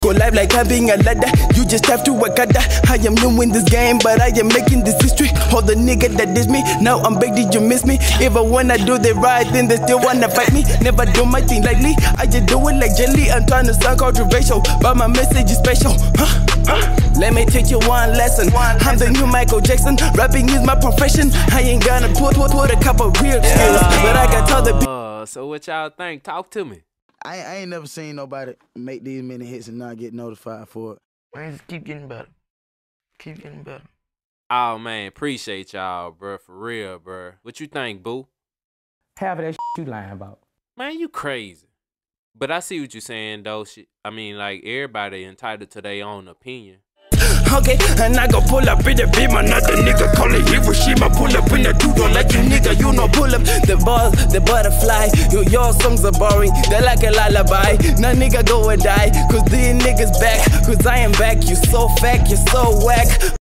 Go live like having a ladder. You just have to work harder. I am new in this game, but I am making this history. All the nigga that diss me, now I'm back, did you miss me? Even when I do the right thing, they still wanna fight me. Never do my thing lightly, I just do it like jelly. I'm trying to sound controversial, but my message is special. Let me teach you one lesson. I'm the new Michael Jackson. Rapping is my profession. I ain't gonna put a couple real skills, but I got all the people. So what y'all think? Talk to me. I ain't never seen nobody make these many hits and not get notified for it. Man, just keep getting better. Keep getting better. Oh man, appreciate y'all, bro. For real, bro. What you think, boo? Half of that you lying about. Man, you crazy. But I see what you saying, though. I mean, like, everybody entitled to their own opinion. Okay, and I go pull up in the beam, another nigga call it Hiroshima. Pull up in the two-door like you nigga, you know, pull up the ball, the butterfly. Your songs are boring, they're like a lullaby. Now nigga go and die, cause these niggas back, cause I am back. You so fat, you so whack.